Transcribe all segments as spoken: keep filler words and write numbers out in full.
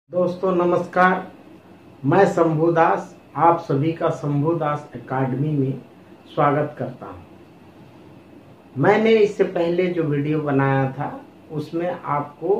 दोस्तों नमस्कार, मैं शंभू दास आप सभी का शंभू दास एकेडमी में स्वागत करता हूं। मैंने इससे पहले जो वीडियो बनाया था उसमें आपको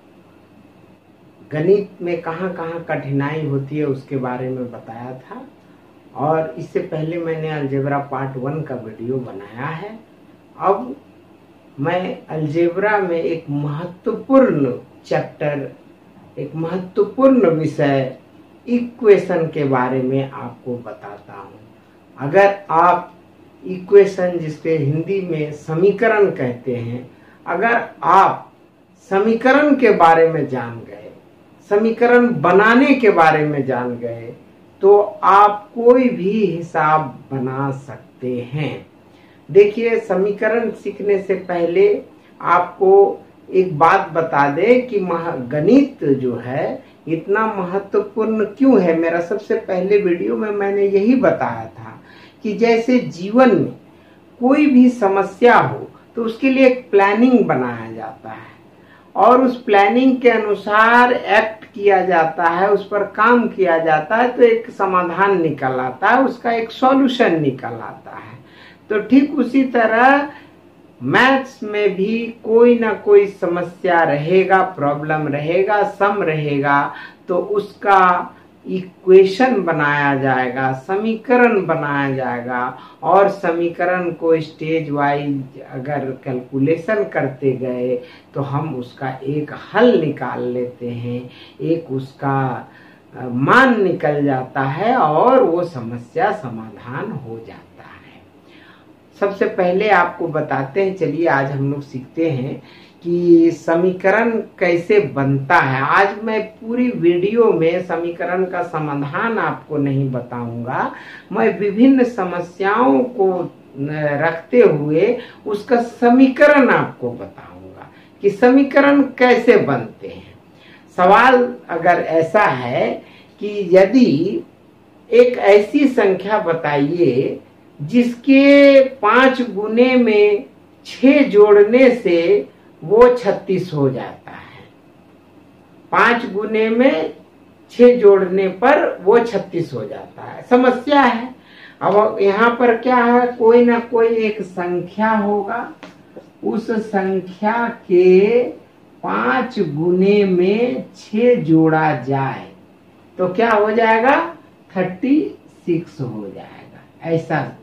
गणित में कहां कहां कठिनाई होती है उसके बारे में बताया था, और इससे पहले मैंने अलजेब्रा पार्ट वन का वीडियो बनाया है। अब मैं अलजेब्रा में एक महत्वपूर्ण चैप्टर एक महत्वपूर्ण विषय इक्वेशन के बारे में आपको बताता हूं। अगर आप इक्वेशन, जिसके हिंदी में समीकरण कहते हैं, अगर आप समीकरण के बारे में जान गए, समीकरण बनाने के बारे में जान गए, तो आप कोई भी हिसाब बना सकते हैं। देखिए, समीकरण सीखने से पहले आपको एक बात बता दे कि गणित जो है इतना महत्वपूर्ण क्यों है। मेरा सबसे पहले वीडियो में मैंने यही बताया था कि जैसे जीवन में कोई भी समस्या हो तो उसके लिए एक प्लानिंग बनाया जाता है और उस प्लानिंग के अनुसार एक्ट किया जाता है, उस पर काम किया जाता है, तो एक समाधान निकल आता है, उसका एक सॉल्यूशन निकल आता है। तो ठीक उसी तरह मैथ्स में भी कोई ना कोई समस्या रहेगा, प्रॉब्लम रहेगा, सम रहेगा, तो उसका इक्वेशन बनाया जाएगा, समीकरण बनाया जाएगा, और समीकरण को स्टेज वाइज अगर कैलकुलेशन करते गए तो हम उसका एक हल निकाल लेते हैं, एक उसका मान निकल जाता है और वो समस्या समाधान हो जाता है। सबसे पहले आपको बताते हैं, चलिए आज हम लोग सीखते हैं कि समीकरण कैसे बनता है। आज मैं पूरी वीडियो में समीकरण का समाधान आपको नहीं बताऊंगा, मैं विभिन्न समस्याओं को रखते हुए उसका समीकरण आपको बताऊंगा कि समीकरण कैसे बनते हैं। सवाल अगर ऐसा है कि यदि एक ऐसी संख्या बताइए जिसके पांच गुने में छह जोड़ने से वो छत्तीस हो जाता है, पांच गुने में छह जोड़ने पर वो छत्तीस हो जाता है, समस्या है। अब यहाँ पर क्या है, कोई ना कोई एक संख्या होगा, उस संख्या के पांच गुने में छह जोड़ा जाए तो क्या हो जाएगा, थर्टी सिक्स हो जाएगा, ऐसा है।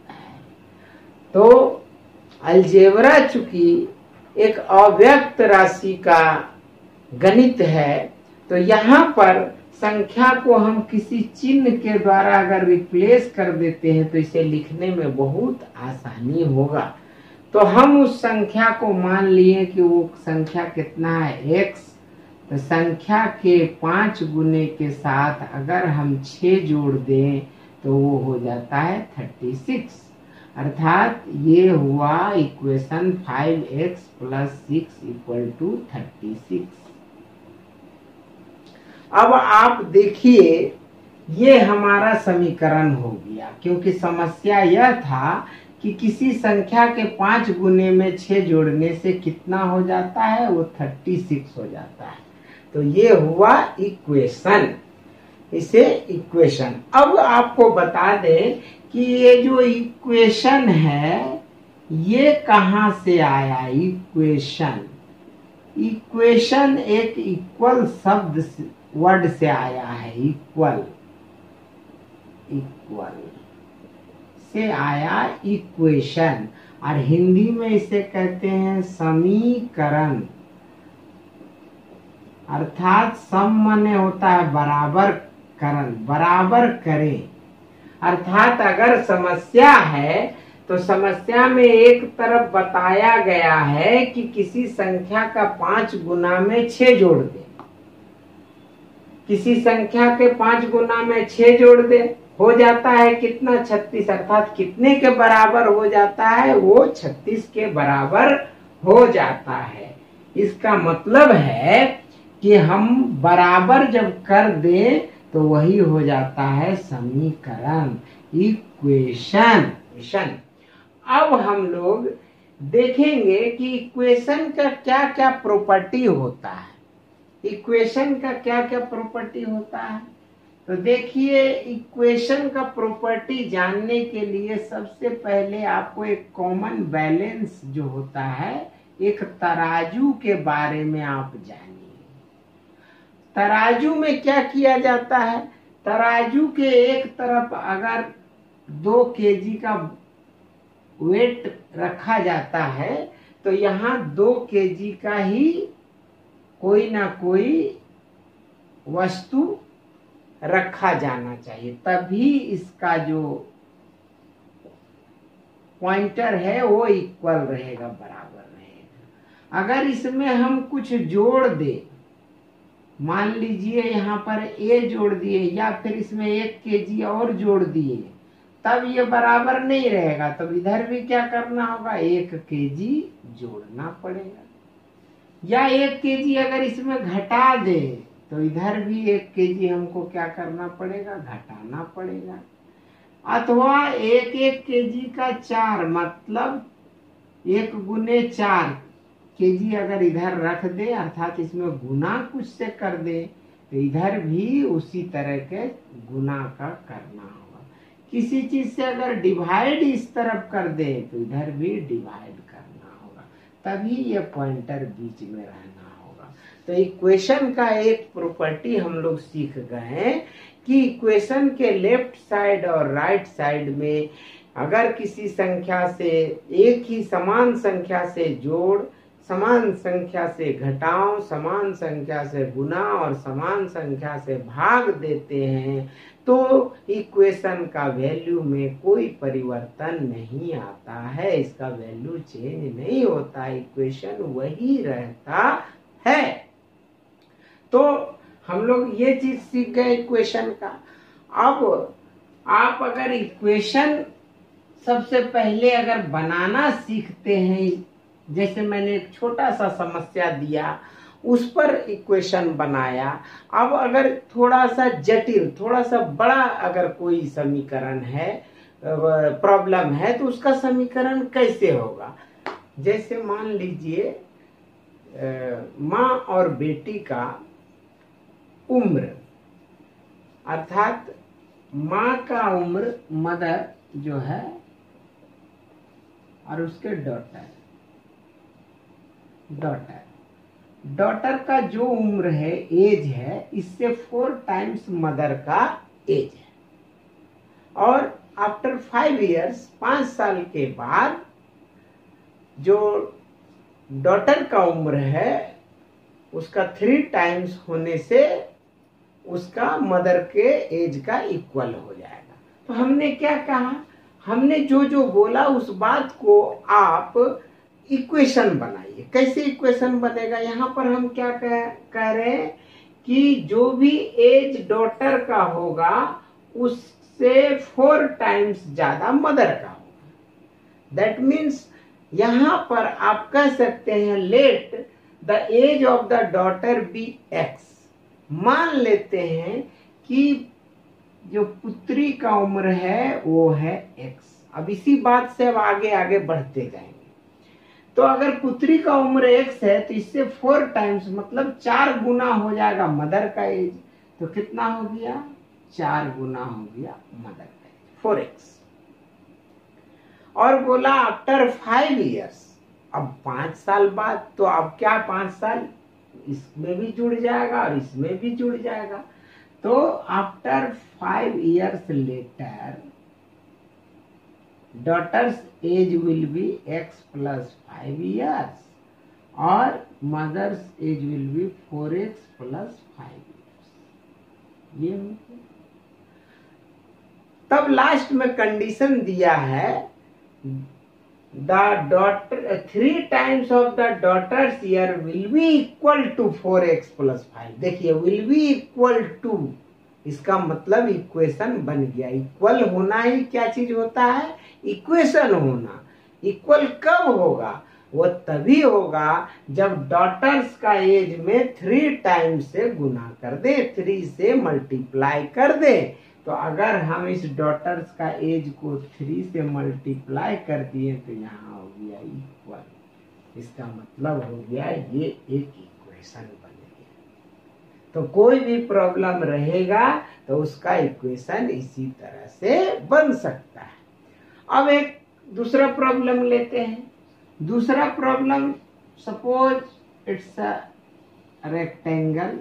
तो अलजेब्रा चूंकि एक अव्यक्त राशि का गणित है, तो यहाँ पर संख्या को हम किसी चिन्ह के द्वारा अगर रिप्लेस कर देते हैं तो इसे लिखने में बहुत आसानी होगा। तो हम उस संख्या को मान लिए कि वो संख्या कितना है, x। तो संख्या के पांच गुने के साथ अगर हम छह जोड़ दें तो वो हो जाता है थर्टी सिक्स, अर्थात ये हुआ equation five x plus six equal to thirty six. अब आप देखिए, ये हमारा समीकरण हो गया, क्योंकि समस्या यह था कि किसी संख्या के पांच गुने में छह जोड़ने से कितना हो जाता है, वो थर्टी सिक्स हो जाता है। तो ये हुआ इक्वेशन, इसे इक्वेशन। अब आपको बता दें कि ये जो इक्वेशन है ये कहां से आया। इक्वेशन इक्वेशन एक इक्वल शब्द वर्ड से आया है, इक्वल इक्वल से आया इक्वेशन, और हिंदी में इसे कहते हैं समीकरण, अर्थात सम माने होता है बराबर करण, बराबर करें। अर्थात अगर समस्या है तो समस्या में एक तरफ बताया गया है कि किसी संख्या का पांच गुना में छह जोड़ दे, किसी संख्या के पांच गुना में छह जोड़ दे, हो जाता है कितना, छत्तीस, अर्थात कितने के बराबर हो जाता है, वो छत्तीस के बराबर हो जाता है। इसका मतलब है कि हम बराबर जब कर दें तो वही हो जाता है समीकरण, इक्वेशन। अब हम लोग देखेंगे कि इक्वेशन का क्या क्या प्रॉपर्टी होता है। इक्वेशन का क्या क्या प्रॉपर्टी होता है। तो देखिए, इक्वेशन का प्रॉपर्टी जानने के लिए सबसे पहले आपको एक कॉमन बैलेंस जो होता है, एक तराजू के बारे में आप जानिए। तराजू में क्या किया जाता है, तराजू के एक तरफ अगर दो केजी का वेट रखा जाता है तो यहाँ दो केजी का ही कोई ना कोई वस्तु रखा जाना चाहिए, तभी इसका जो पॉइंटर है वो इक्वल रहेगा, बराबर रहेगा। अगर इसमें हम कुछ जोड़ दे, मान लीजिए यहाँ पर ए जोड़ दिए या फिर इसमें एक केजी और जोड़ दिए, तब ये बराबर नहीं रहेगा। तब इधर भी क्या करना होगा, एक केजी जोड़ना पड़ेगा। या एक केजी अगर इसमें घटा दे तो इधर भी एक केजी हमको क्या करना पड़ेगा, घटाना पड़ेगा। अथवा एक एक केजी का चार, मतलब एक गुने चार केजी अगर इधर रख दे, अर्थात इसमें गुना कुछ से कर दे, तो इधर भी उसी तरह के गुना का करना होगा। किसी चीज से अगर डिवाइड इस तरफ कर दे तो इधर भी डिवाइड करना होगा, तभी ये पॉइंटर बीच में रहना होगा। तो इक्वेशन का एक प्रॉपर्टी हम लोग सीख गए कि इक्वेशन के लेफ्ट साइड और राइट साइड में अगर किसी संख्या से एक ही समान संख्या से जोड़, समान संख्या से घटाओ, समान संख्या से गुना और समान संख्या से भाग देते हैं तो इक्वेशन का वैल्यू में कोई परिवर्तन नहीं आता है, इसका वैल्यू चेंज नहीं होता, इक्वेशन वही रहता है। तो हम लोग ये चीज सीख गए इक्वेशन का। अब आप अगर इक्वेशन सबसे पहले अगर बनाना सीखते हैं, जैसे मैंने एक छोटा सा समस्या दिया, उस पर इक्वेशन बनाया। अब अगर थोड़ा सा जटिल, थोड़ा सा बड़ा अगर कोई समीकरण है, प्रॉब्लम है, तो उसका समीकरण कैसे होगा। जैसे मान लीजिए माँ और बेटी का उम्र, अर्थात माँ का उम्र, मदर जो है, और उसके डॉटर डॉटर डॉटर का जो उम्र है, एज है, इससे फोर टाइम्स मदर का एज है। और आफ्टर फाइव इयर्स, पांच साल के बाद जो डॉटर का उम्र है उसका थ्री टाइम्स होने से उसका मदर के एज का इक्वल हो जाएगा। तो हमने क्या कहा, हमने जो जो बोला उस बात को आप इक्वेशन बनाइए। कैसे इक्वेशन बनेगा, यहाँ पर हम क्या कह, कह रहे हैं कि जो भी एज डॉटर का होगा उससे फोर टाइम्स ज्यादा मदर का होगा। दैट मीन्स यहाँ पर आप कह सकते हैं let the age of the daughter be x. मान लेते हैं कि जो पुत्री का उम्र है वो है एक्स। अब इसी बात से अब आगे आगे बढ़ते जाएंगे। तो अगर पुत्री का उम्र एक्स है तो इससे फोर टाइम्स, मतलब चार गुना हो जाएगा मदर का एज। तो कितना हो गया, चार गुना हो गया मदर का एज, फोर एक्स। और बोला आफ्टर फाइव इयर्स, अब पांच साल बाद, तो अब क्या पांच साल इसमें भी जुड़ जाएगा और इसमें भी जुड़ जाएगा। तो after five years later daughter's age will be x plus five years और mother's age will be four x plus five years। ये तब लास्ट में कंडीशन दिया है the daughter three times of the daughter's year will be equal to four x plus five. देखिए will be equal to, इसका मतलब equation बन गया। इक्वल होना ही क्या चीज होता है, इक्वेशन होना। इक्वल कब होगा, वो तभी होगा जब डॉटर्स का एज में थ्री टाइम्स से गुना कर दे, थ्री से मल्टीप्लाई कर दे। तो अगर हम इस डॉटर्स का एज को थ्री से मल्टीप्लाई कर दिए तो यहाँ हो गया इक्वल। इसका मतलब हो गया ये एक इक्वेशन बन गया। तो कोई भी प्रॉब्लम रहेगा तो उसका इक्वेशन इसी तरह से बन सकता है। अब एक दूसरा प्रॉब्लम लेते हैं। दूसरा problem, suppose it's a rectangle,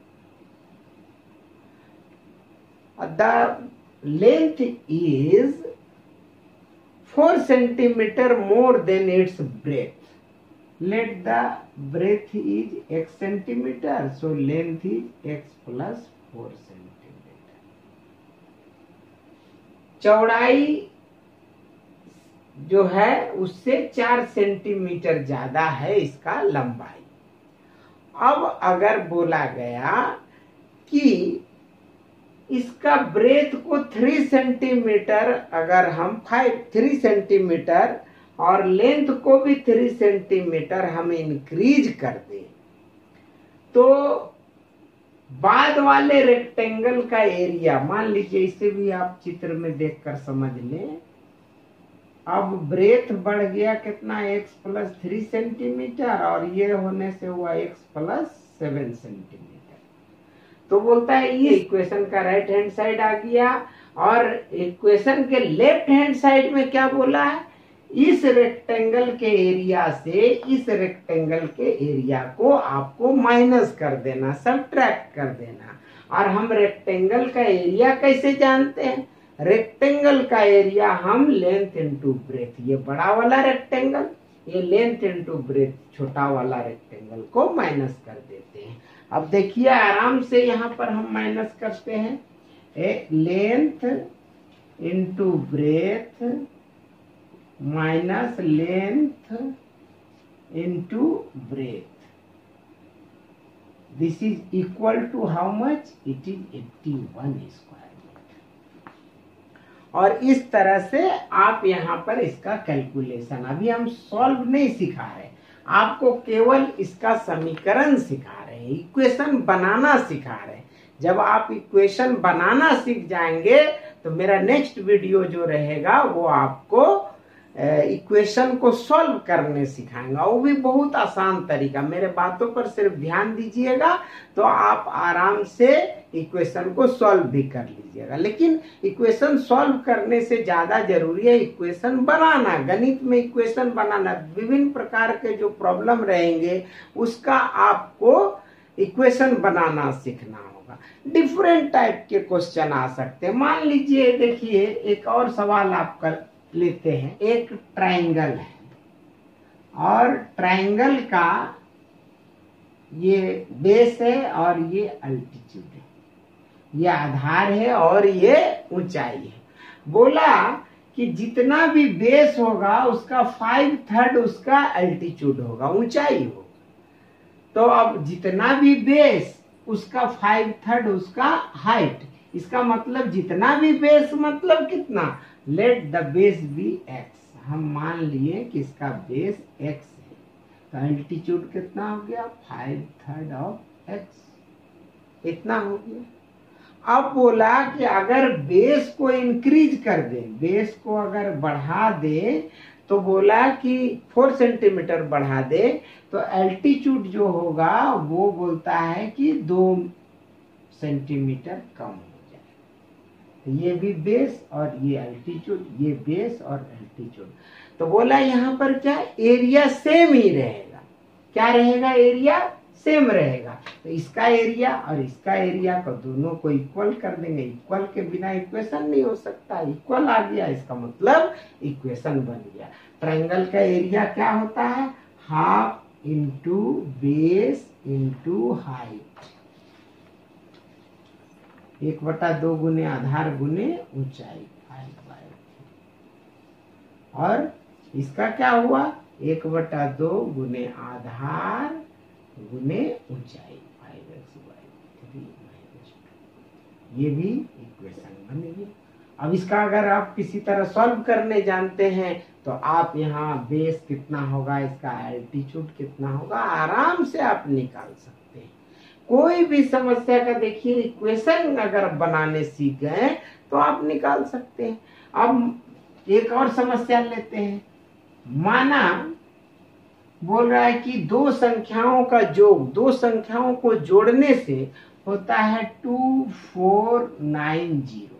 the length is four centimeter more than its breadth. Let the breadth is x centimeter, so length is x plus four centimeter. चौड़ाई जो है उससे चार सेंटीमीटर ज्यादा है इसका लंबाई। अब अगर बोला गया कि इसका ब्रेथ को थ्री सेंटीमीटर, अगर हम फाइव थ्री सेंटीमीटर और लेंथ को भी थ्री सेंटीमीटर हम इंक्रीज कर दें, तो बाद वाले रेक्टेंगल का एरिया, मान लीजिए इसे भी आप चित्र में देखकर समझ लें। अब ब्रेथ बढ़ गया कितना, x प्लस थ्री सेंटीमीटर, और ये होने से हुआ x प्लस सेवन सेंटीमीटर। तो बोलता है ये इक्वेशन का राइट हैंड साइड आ गया, और इक्वेशन के लेफ्ट हैंड साइड में क्या बोला है, इस रेक्टेंगल के एरिया से इस रेक्टेंगल के एरिया को आपको माइनस कर देना, सब्ट्रैक्ट कर देना। और हम रेक्टेंगल का एरिया कैसे जानते हैं, रेक्टेंगल का एरिया हम लेंथ इनटू ब्रेथ, ये बड़ा वाला रेक्टेंगल, ये लेंथ इनटू ब्रेथ छोटा वाला रेक्टेंगल को माइनस कर देते हैं। अब देखिए आराम से यहाँ पर हम माइनस करते हैं, a length into breadth minus length into breadth, this is equal to how much, it is eighty one square. और इस तरह से आप यहाँ पर इसका कैलकुलेशन, अभी हम सॉल्व नहीं सिखा रहे, आपको केवल इसका समीकरण सिखा रहे हैं, इक्वेशन बनाना सिखा रहे हैं। जब आप इक्वेशन बनाना सीख जाएंगे तो मेरा नेक्स्ट वीडियो जो रहेगा वो आपको इक्वेशन को सॉल्व करने सिखाएंगा, वो भी बहुत आसान तरीका। मेरे बातों पर सिर्फ ध्यान दीजिएगा तो आप आराम से इक्वेशन को सॉल्व भी कर लीजिएगा। लेकिन इक्वेशन सॉल्व करने से ज्यादा जरूरी है इक्वेशन बनाना। गणित में इक्वेशन बनाना, विभिन्न प्रकार के जो प्रॉब्लम रहेंगे उसका आपको इक्वेशन बनाना सीखना होगा। डिफरेंट टाइप के क्वेश्चन आ सकते हैं। मान लीजिए, देखिए एक और सवाल आप कर लेते हैं। एक ट्रायंगल है और ट्रायंगल का ये बेस है और ये अल्टीट्यूड है, ये आधार है और ये ऊंचाई है। बोला कि जितना भी बेस होगा उसका फाइव थर्ड उसका अल्टीट्यूड होगा, ऊंचाई होगा। तो अब जितना भी बेस उसका फाइव थर्ड उसका हाइट, इसका मतलब जितना भी बेस मतलब कितना, let the base be x. हम मान लिए कि इसका बेस एक्स है, तो अल्टीट्यूड कितना हो गया, फाइव थर्ड ऑफ एक्स, इतना हो गया। अब बोला कि अगर बेस को इंक्रीज कर दे, बेस को अगर बढ़ा दे, तो बोला कि फोर सेंटीमीटर बढ़ा दे, तो एल्टीट्यूड जो होगा वो बोलता है कि दो सेंटीमीटर कम हो जाए। तो ये भी बेस और ये एल्टीट्यूड, ये बेस और एल्टीट्यूड। तो बोला यहाँ पर क्या, एरिया सेम ही रहेगा। क्या रहेगा, एरिया सेम रहेगा। तो इसका एरिया और इसका एरिया को दोनों को इक्वल कर देंगे। इक्वल के बिना इक्वेशन नहीं हो सकता, इक्वल आ गया, इसका मतलब इक्वेशन बन गया। ट्रायंगल का एरिया क्या होता है, half into base into height, एक बटा दो गुने आधार गुने ऊंचाई, फाइव बाई। और इसका क्या हुआ, एक बटा दो गुने आधार गुने ऊंचाई, five x by three minus two. ये भी इक्वेशन बन गई। अब इसका अगर आप किसी तरह सॉल्व करने जानते हैं तो आप यहाँ बेस कितना होगा, इसका एल्टीट्यूड कितना होगा, आराम से आप निकाल सकते हैं। कोई भी समस्या का देखिए इक्वेशन अगर बनाने सीख गए तो आप निकाल सकते हैं। अब एक और समस्या लेते हैं। माना बोल रहा है कि दो संख्याओं का योग, दो संख्याओं को जोड़ने से होता है two four nine zero,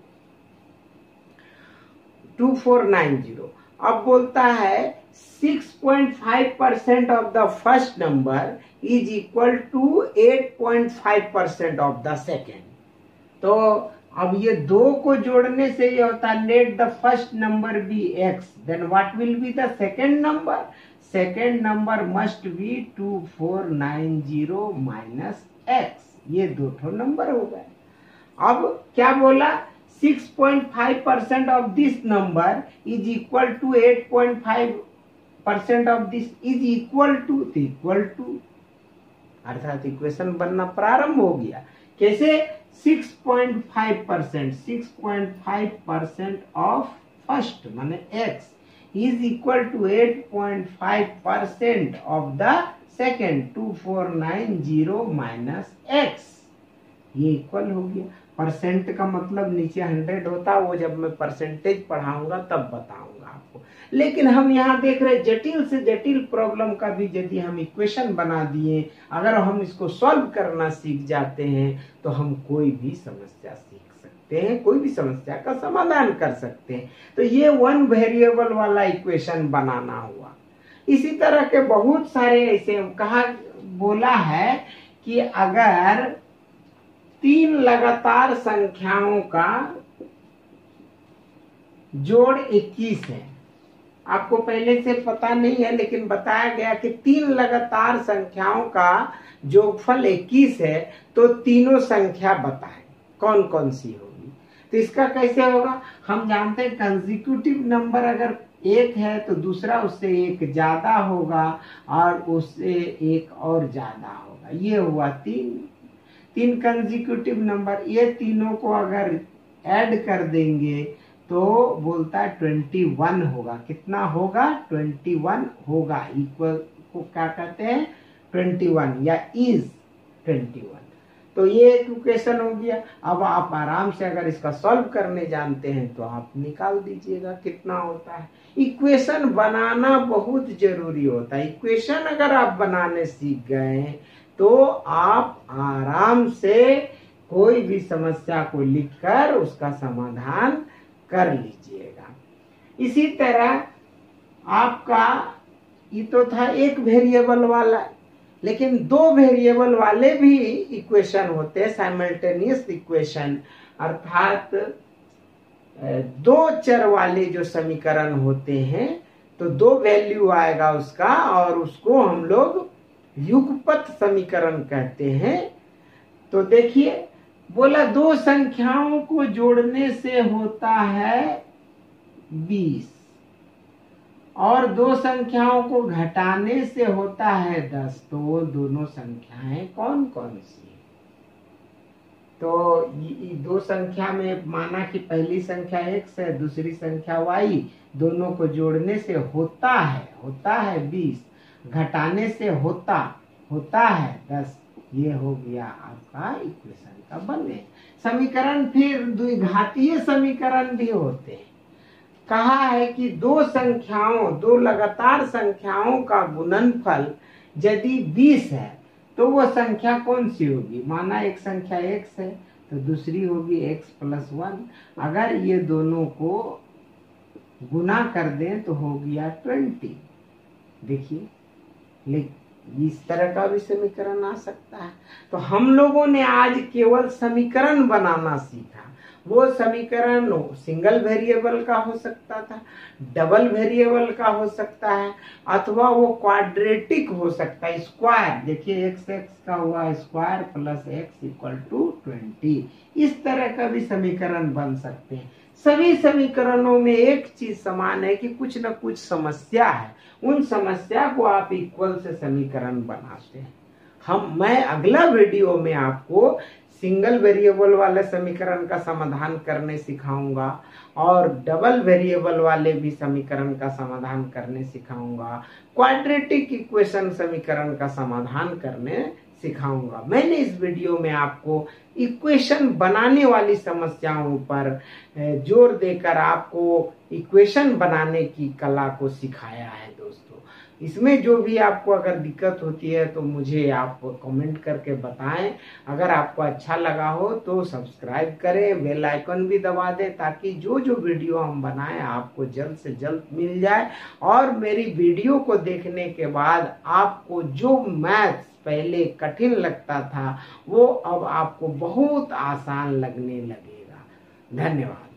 two four nine zero. अब बोलता है six point five percent of the first number is equal to eight point five percent of the second. तो अब ये दो को जोड़ने से ये होता है let the first number be x, then what will be the second number, second number must be two four nine zero minus x. ये दो ठो नंबर हो गए। अब क्या बोला, six point five percent of this number is equal to eight point five percent of this is equal to, equal to अर्थात इक्वेशन बनना प्रारंभ हो गया। कैसे, six point five percent, six point five percent of first माने x is equal to eight point five percent of the second two four nine zero minus x. ये equal हो गया। परसेंट का मतलब नीचे हंड्रेड होता है, वो जब मैं परसेंटेज पढ़ाऊंगा तब बताऊंगा आपको। लेकिन हम यहाँ देख रहे जटिल से जटिल प्रॉब्लम का भी यदि हम इक्वेशन बना दिए, अगर हम इसको सॉल्व करना सीख जाते हैं तो हम कोई भी समस्या सीख सकते हैं, कोई भी समस्या का समाधान कर सकते हैं। तो ये वन वेरिएबल वाला इक्वेशन बनाना हुआ। इसी तरह के बहुत सारे ऐसे कहा बोला है कि अगर तीन लगातार संख्याओं का जोड़ इक्कीस है, आपको पहले से पता नहीं है लेकिन बताया गया कि तीन लगातार संख्याओं का जोगफल इक्कीस है, तो तीनों संख्या बताएं कौन कौन सी होगी। तो इसका कैसे होगा, हम जानते हैं कंसेक्यूटिव नंबर अगर एक है तो दूसरा उससे एक ज्यादा होगा और उससे एक और ज्यादा होगा। ये हुआ तीन, तीन कंसेक्यूटिव नंबर। ये तीनों को अगर ऐड कर देंगे तो बोलता है ट्वेंटी वन होगा। कितना होगा, ट्वेंटी वन होगा। इक्वल को क्या कहते हैं, ट्वेंटी वन या इज ट्वेंटी वन। तो ये एक इक्वेशन हो गया। अब आप आराम से अगर इसका सॉल्व करने जानते हैं तो आप निकाल दीजिएगा कितना होता है। इक्वेशन बनाना बहुत जरूरी होता है। इक्वेशन अगर आप बनाने सीख गए तो आप आराम से कोई भी समस्या को लिखकर उसका समाधान कर लीजिएगा। इसी तरह आपका ये तो था एक वेरिएबल वाला, लेकिन दो वेरिएबल वाले भी इक्वेशन होते हैं, साइमल्टेनियस इक्वेशन, अर्थात दो चर वाले जो समीकरण होते हैं। तो दो वैल्यू आएगा उसका और उसको हम लोग युगपत समीकरण कहते हैं। तो देखिए बोला दो संख्याओं को जोड़ने से होता है बीस और दो संख्याओं को घटाने से होता है दस। तो वो दोनों संख्याएं कौन कौन सी है? तो ये दो संख्या में माना कि पहली संख्या एक्स है, दूसरी संख्या वाई, दोनों को जोड़ने से होता है होता है बीस, घटाने से होता होता है दस। ये हो गया आपका इक्वेशन का बने समीकरण। फिर द्विघातीय समीकरण भी होते हैं। कहा है कि दो संख्याओं दो लगातार संख्याओं का गुणनफल यदि बीस है तो वो संख्या कौन सी होगी। माना एक संख्या x है तो दूसरी होगी x प्लस वन। अगर ये दोनों को गुना कर दें तो हो गया ट्वेंटी। देखिए इस तरह का भी समीकरण आ सकता है। तो हम लोगों ने आज केवल समीकरण बनाना सीखा। वो समीकरण सिंगल वेरिएबल का हो सकता था, डबल वेरिएबल का हो सकता है, अथवा वो क्वाड्रेटिक हो सकता है, स्क्वायर। देखिए एक्स एक्स का हुआ square plus x equal to twenty. इस तरह का भी समीकरण बन सकते हैं। सभी समीकरणों में एक चीज समान है कि कुछ न कुछ समस्या है। उन समस्या को आप इक्वल से समीकरण बनाते हैं। हम मैं अगला वीडियो में आपको सिंगल वेरिएबल वाले समीकरण का समाधान करने सिखाऊंगा और डबल वेरिएबल वाले भी समीकरण का समाधान करने सिखाऊंगा, क्वाड्रेटिक इक्वेशन समीकरण का समाधान करने सिखाऊंगा। मैंने इस वीडियो में आपको इक्वेशन बनाने वाली समस्याओं पर जोर देकर आपको इक्वेशन बनाने की कला को सिखाया है दोस्तों। इसमें जो भी आपको अगर दिक्कत होती है तो मुझे आप कमेंट करके बताएं। अगर आपको अच्छा लगा हो तो सब्सक्राइब करें, बेल आइकन भी दबा दें ताकि जो जो वीडियो हम बनाएं आपको जल्द से जल्द मिल जाए। और मेरी वीडियो को देखने के बाद आपको जो मैथ्स पहले कठिन लगता था वो अब आपको बहुत आसान लगने लगेगा। धन्यवाद।